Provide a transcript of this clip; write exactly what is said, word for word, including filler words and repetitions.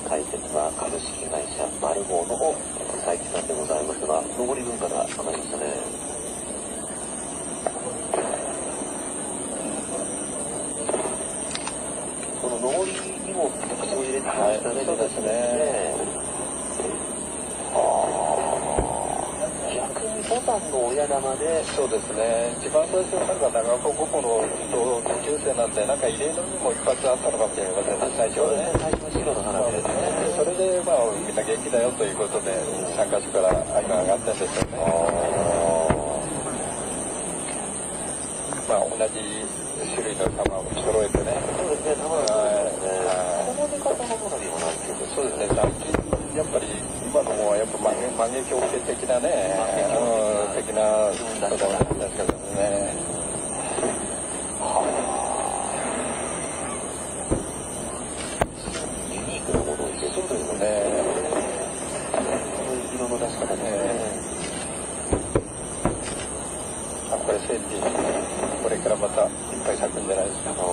解説は株式会社マルゴーの佐伯さんでございますが、上り分から上がりましたね。この上りにも口を入れてきましたね。 はい、そうですね。 逆にボタンの親玉で、 そうですね。一番最初なんか長岡高校の同級生なんで、なんか入れのにも一発あったのかもしれませんね、最初はね。 最初は白の花火ですね。 それでまあみんな元気だよということで、参加者から今上がってるんですよね。まあ同じ種類の玉を揃えてね。 そうですね、玉がこの出方の花火もなんていうか、 そうですね、最近やっぱり今のもやっぱ万華鏡的なね、的な人だったんですけどね。 はあ。ユニークなものを入れて、 そうですね。 色の出し方ですね。 あ、これセーフティー。これからまたいっぱい咲くんじゃないですか。